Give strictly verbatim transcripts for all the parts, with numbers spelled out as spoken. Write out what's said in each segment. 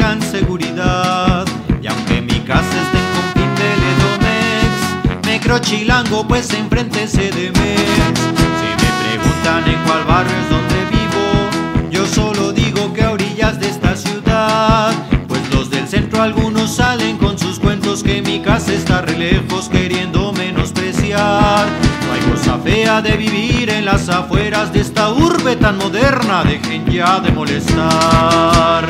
tengan seguridad. Y aunque mi casa esté en Compindel, Edomex, me creo chilango pues enfrente C D M X. Si me preguntan en cuál barrio es donde vivo, yo solo digo que a orillas de esta ciudad. Pues los del centro algunos salen con sus cuentos que mi casa está re lejos, queriendo menospreciar. No hay cosa fea de vivir en las afueras de esta urbe tan moderna, dejen ya de molestar.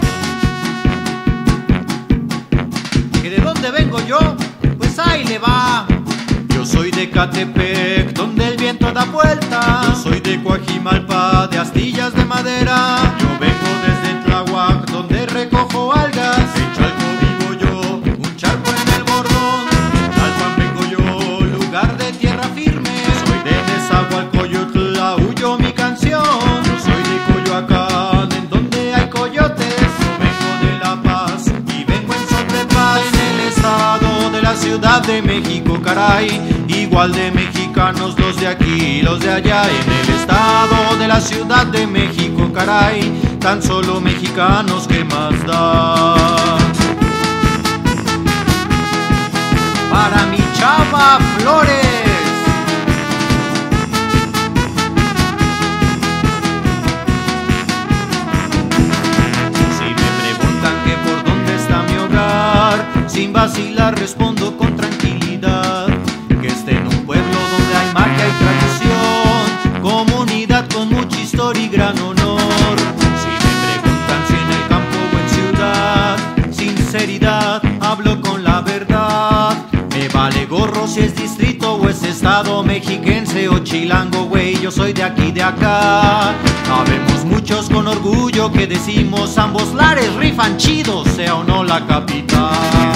¿Que de dónde vengo yo? Pues ahí le va. Yo soy de Catepec, donde el viento da vuelta. Yo soy de Coajimalpa, de astillas de madera. Yo vengo desde Tláhuac, donde recojo algas. En Chalco vivo yo, un charco en el bordón. En Tlalpan vengo yo, lugar de tierra firme. Soy de Nezahualcóyotl, aúllo mi canción. Yo soy de Coyoacán, en donde hay coyotes. Yo vengo de La Paz y vengo en son de paz. En el estado de la Ciudad de México, caray, igual de mexicanos los de aquí, los de allá. En el estado de la Ciudad de México, caray, tan solo mexicanos, ¿qué más da? Para mi chava Flores. Si me preguntan que por dónde está mi hogar, sin vacilar respondo con tranquilidad, que esté en un pueblo donde hay magia y tradición, comunidad con mucha historia y gran honor. Si me preguntan si en el campo o en ciudad, sinceridad, hablo con la verdad. Me vale gorro si es distrito o es estado, mexiquense o chilango, güey, yo soy de aquí, de acá. Habemos muchos con orgullo que decimos ambos lares rifan chido, sea o no la capital.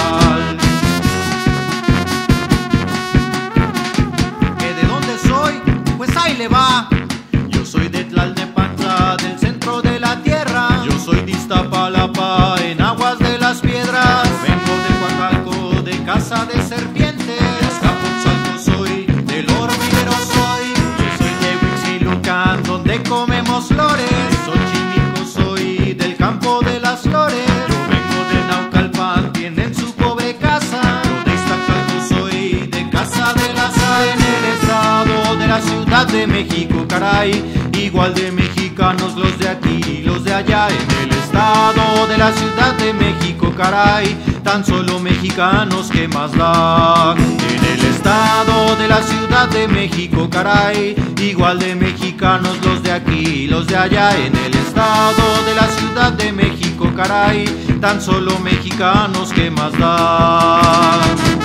¿Que de dónde soy? Pues ahí le va. Yo soy de Tlalnepantla, del centro de la tierra. Yo soy de Iztapalapa, en aguas de las piedras. Yo vengo de Coacalco, de casa de serpientes. De Azcapotzalco soy, del hormiguero soy. Yo soy de Huitzilucan, donde comemos flores. De Xochimilco soy, del campo de las flores. Yo vengo de Naucalpan, tienen su pobre casa. Yo de Iztacalco soy, de casa de las aves. En el estado de la Ciudad de México, caray, igual de mexicanos los de aquí, los de allá. En el estado de la Ciudad de México, caray, tan solo mexicanos, ¿qué más da? En el estado de la Ciudad de México, caray, igual de mexicanos los de aquí, los de allá. En el estado de la Ciudad de México, caray, tan solo mexicanos, ¿qué más da?